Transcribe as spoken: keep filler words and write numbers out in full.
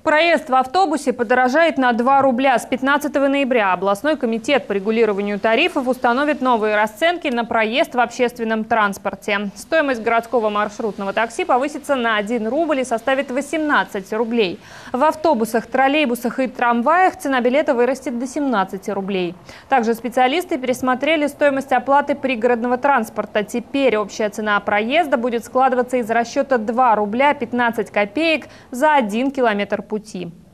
Проезд в автобусе подорожает на два рубля. С пятнадцатого ноября областной комитет по регулированию тарифов установит новые расценки на проезд в общественном транспорте. Стоимость городского маршрутного такси повысится на один рубль и составит восемнадцать рублей. В автобусах, троллейбусах и трамваях цена билета вырастет до семнадцати рублей. Также специалисты пересмотрели стоимость оплаты пригородного транспорта. Теперь общая цена проезда будет складываться из расчета два рубля пятнадцать копеек за один километр пути.